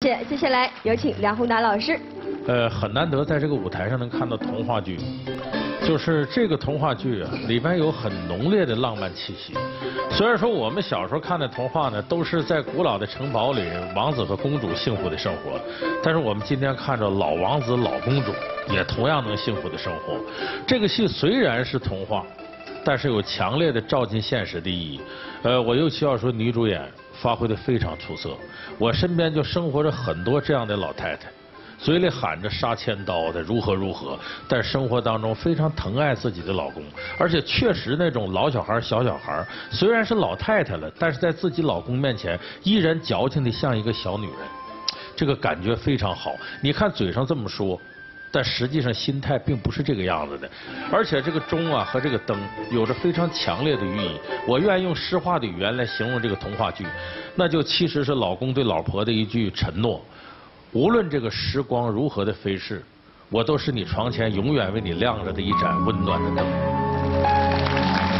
接下来有请梁宏达老师。 很难得在这个舞台上能看到童话剧，就是这个童话剧啊，里边有很浓烈的浪漫气息。虽然说我们小时候看的童话呢，都是在古老的城堡里，王子和公主幸福的生活，但是我们今天看着老王子、老公主也同样能幸福的生活。这个戏虽然是童话，但是有强烈的照进现实的意义。我尤其要说女主演发挥的非常出色。我身边就生活着很多这样的老太太，嘴里喊着杀千刀的如何如何，但生活当中非常疼爱自己的老公，而且确实那种老小孩、小小孩，虽然是老太太了，但是在自己老公面前依然矫情的像一个小女人，这个感觉非常好。你看嘴上这么说，但实际上心态并不是这个样子的。而且这个钟啊和这个灯有着非常强烈的寓意。我愿意用诗化的语言来形容这个童话剧，那就其实是老公对老婆的一句承诺。无论这个时光如何的飞逝，我都是你床前永远为你亮着的一盏温暖的灯。